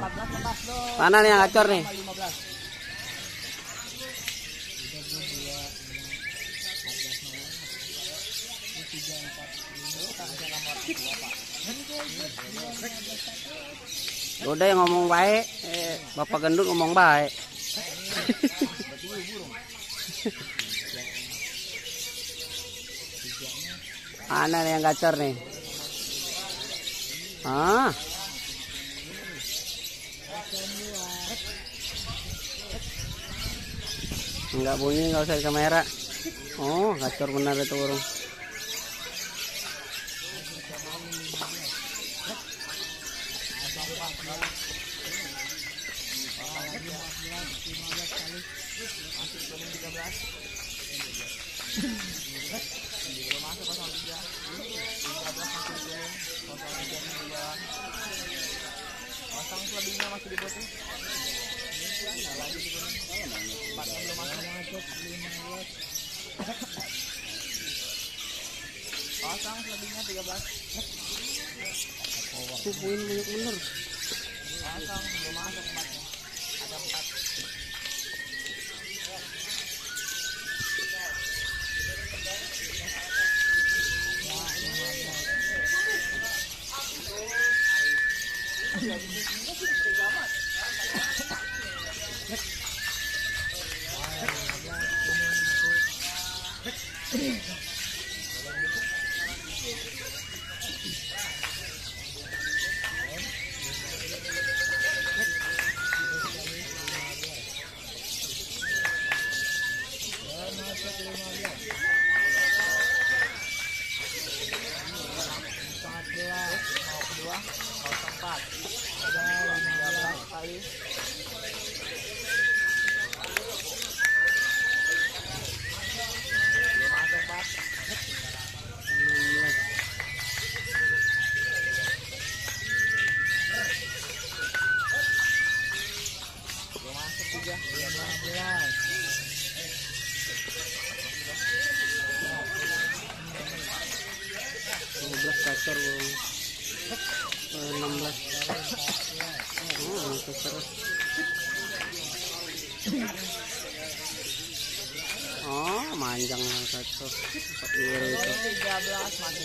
Mana nih yang gacor nih? Udah yang ngomong baik, Bapak Gendut ngomong baik. Mana nih yang gacor nih? Enggak bunyi, nggak usah di kamera. Oh, gacor benar itu burung. Lebihnya masih di putih. Pasang lebihnya 13. Poin banyak bener. Pasang belum masuk empatnya. Ada 4. Gacor 16. Oh, manjang gacor. Biru itu. 13 masih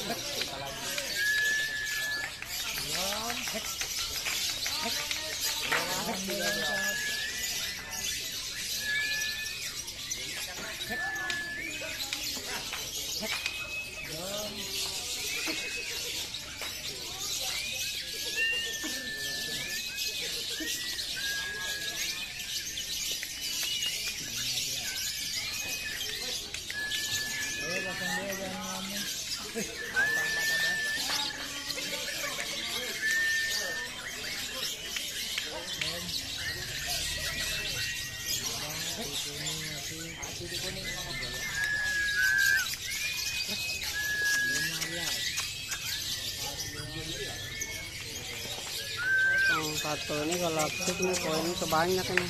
satu ini kalau aktif nih poinnya sebanyak ini.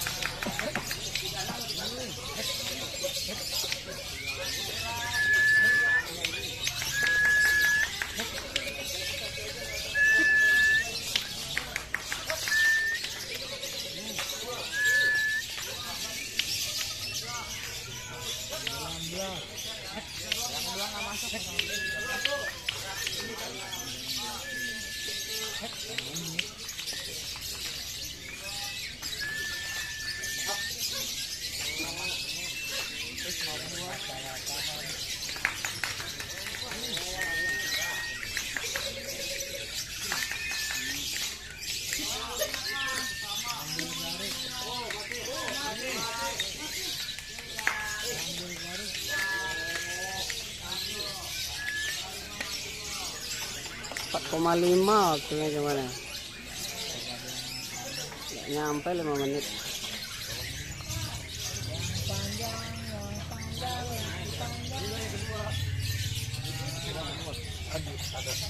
Lima waktunya gimana? Nggak nyampe 5 menit.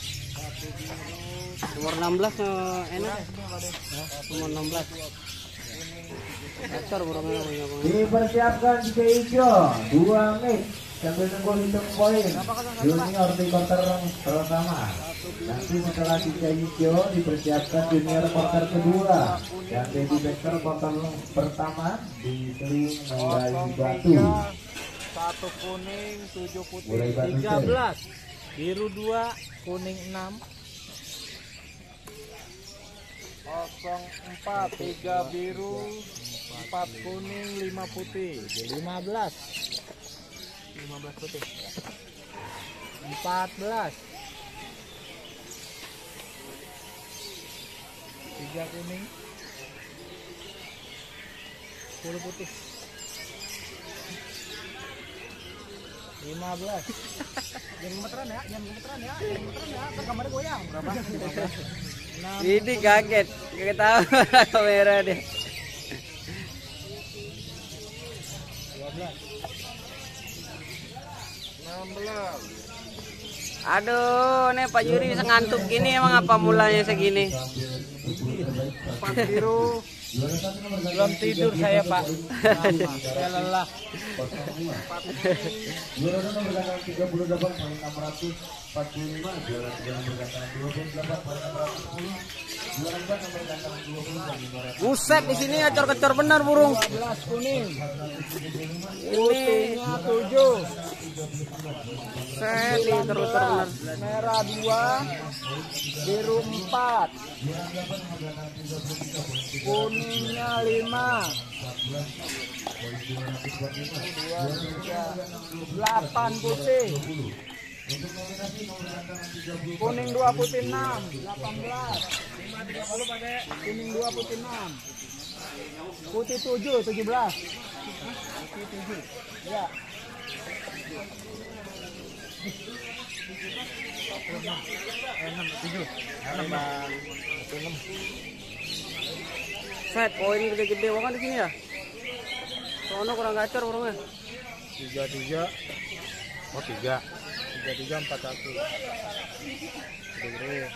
Nomor 16 enak. Nomor 16. Gacor burungnya punya bang. Dipersiapkan tiga hijau, 2 mix sambil nunggu hitung poin. Junior di quarter pertama. Nanti setelah tiga hijau dipersiapkan junior quarter kedua. Dan baby backer quarter pertama diseling mulai batu. 1 kuning, 7 putih, Mulai batu 13. Biru 2, kuning 6. 04, 3 biru, 4 kuning, 5 putih. 15. 15 putih. 14. 3 kuning, 10 putih. 15. Jangan gemeteran ya, jangan gemeteran ya, jangan gemeteran ya. Kan kamarnya goyang. Berapa? 6. Ini kaget tahu kamera deh. 12. 16. Aduh, nih Pak Juri bisa ngantuk gini emang apa mulanya segini? 4 biru. Belum tidur saya, Pak. Saya lelah. Juara nomor ganda 38.645, juara 3 nomor ganda 28.610, juara 4 nomor ganda 20.500. Buset, di sini ngacor-ngacor benar burung. 12 kuning. Ini Putihnya 7. set nih terus-terus benar. Merah 2. Biru 4. Kuningnya 5. 8 putih. Kuning 2 putih 6. 18. Kuning 2 putih 6. Putih 7, 17. Putih 7. Ya. Set poin gede-gede kan di sini ya. Soalnya kurang gacor burungnya. 33. Oh 3. 33 41. Biru.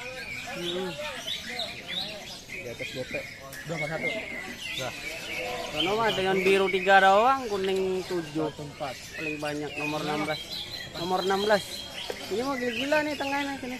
Di atas gope. Udah 41. Udah. Soalnya mah dengan biru 3 doang, kuning 7. 4. Paling banyak nomor 16. Nomor 16. Ini mau gila-gila nih tengahnya sini.